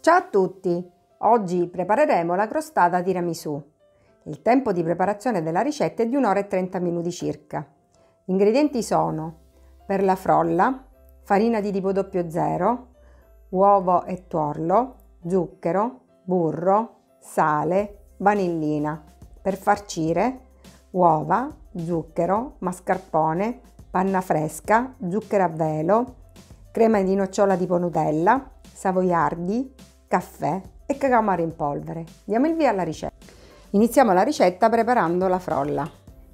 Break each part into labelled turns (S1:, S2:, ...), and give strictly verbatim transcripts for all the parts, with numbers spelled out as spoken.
S1: Ciao a tutti! Oggi prepareremo la crostata tiramisù. Il tempo di preparazione della ricetta è di un'ora e trenta minuti circa. Gli ingredienti sono: per la frolla, farina di tipo zero zero, uovo e tuorlo, zucchero, burro, sale, vanillina. Per farcire, uova, zucchero, mascarpone, panna fresca, zucchero a velo, crema di nocciola tipo Nutella, savoiardi, caffè e cacao amaro in polvere. Diamo il via alla ricetta. Iniziamo la ricetta preparando la frolla.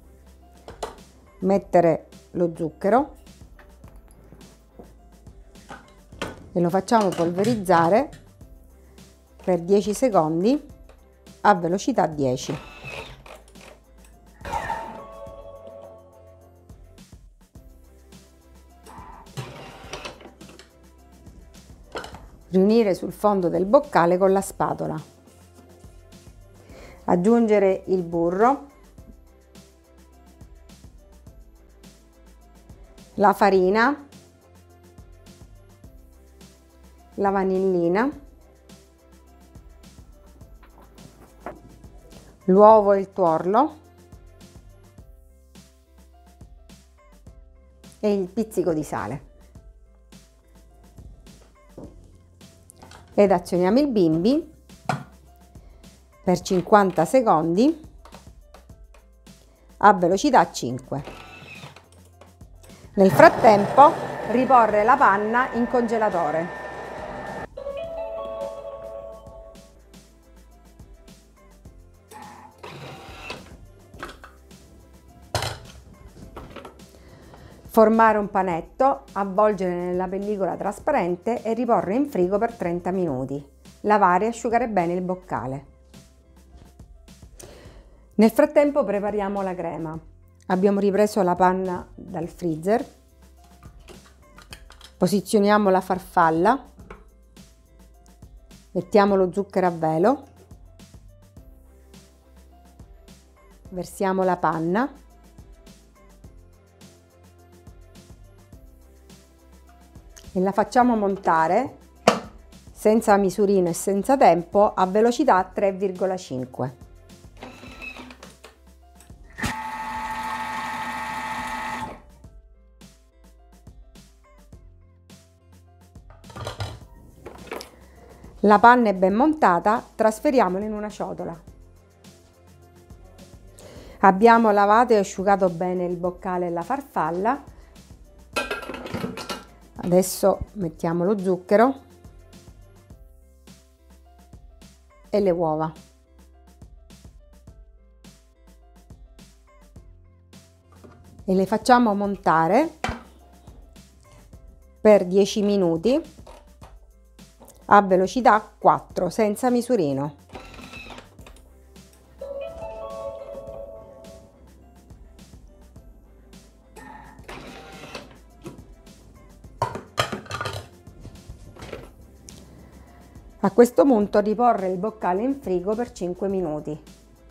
S1: Mettere lo zucchero e lo facciamo polverizzare per dieci secondi a velocità dieci. Riunire sul fondo del boccale con la spatola. Aggiungere il burro, la farina, la vanillina, l'uovo e il tuorlo e il pizzico di sale. Ed azioniamo il bimbi per cinquanta secondi a velocità cinque. Nel frattempo riporre la panna in congelatore. Formare un panetto, avvolgere nella pellicola trasparente e riporre in frigo per trenta minuti. Lavare e asciugare bene il boccale. Nel frattempo prepariamo la crema. Abbiamo ripreso la panna dal freezer. Posizioniamo la farfalla. Mettiamo lo zucchero a velo. Versiamo la panna. E la facciamo montare senza misurino e senza tempo a velocità tre virgola cinque. La panna è ben montata, trasferiamola in una ciotola. Abbiamo lavato e asciugato bene il boccale e la farfalla. Adesso mettiamo lo zucchero e le uova. E le facciamo montare per dieci minuti a velocità quattro senza misurino. A questo punto riporre il boccale in frigo per cinque minuti.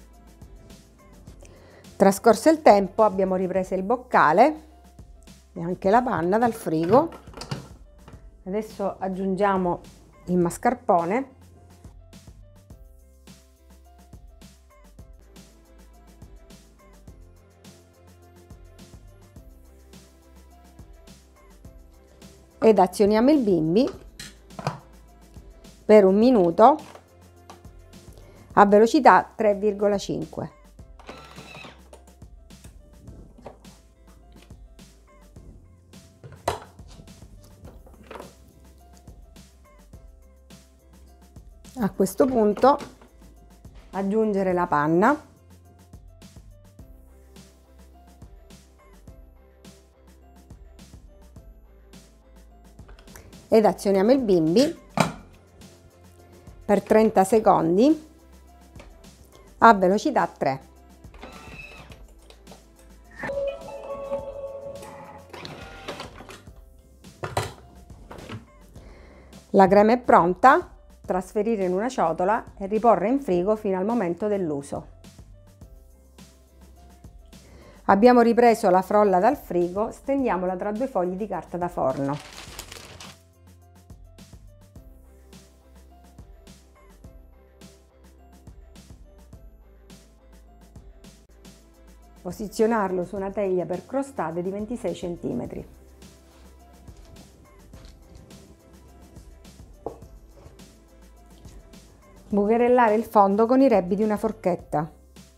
S1: Trascorso il tempo abbiamo ripreso il boccale e anche la panna dal frigo. Adesso aggiungiamo il mascarpone ed azioniamo il bimbi per un minuto a velocità tre virgola cinque. A questo punto aggiungere la panna ed azioniamo il bimbi per trenta secondi a velocità tre. La crema è pronta, trasferire in una ciotola e riporre in frigo fino al momento dell'uso. Abbiamo ripreso la frolla dal frigo, stendiamola tra due fogli di carta da forno. Posizionarlo su una teglia per crostate di ventisei centimetri. Bucherellare il fondo con i rebbi di una forchetta.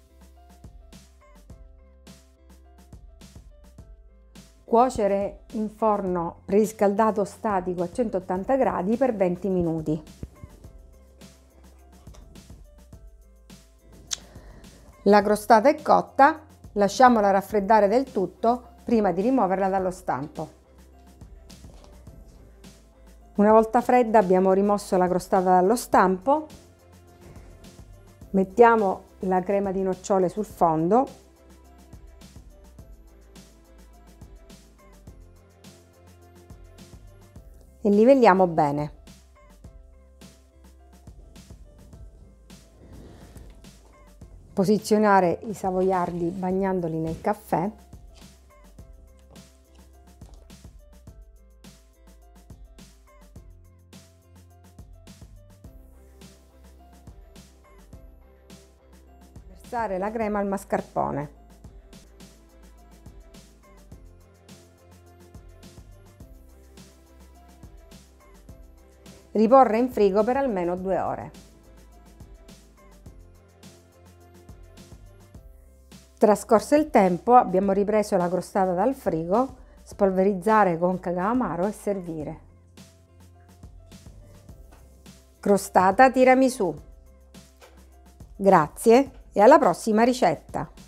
S1: Cuocere in forno preriscaldato statico a centottanta gradi per venti minuti. La crostata è cotta, lasciamola raffreddare del tutto prima di rimuoverla dallo stampo. Una volta fredda abbiamo rimosso la crostata dallo stampo, mettiamo la crema di nocciole sul fondo e livelliamo bene. Posizionare i savoiardi bagnandoli nel caffè. Versare la crema al mascarpone. Riporre in frigo per almeno due ore. Trascorso il tempo, abbiamo ripreso la crostata dal frigo, spolverizzare con cacao amaro e servire. Crostata tiramisù. Grazie e alla prossima ricetta!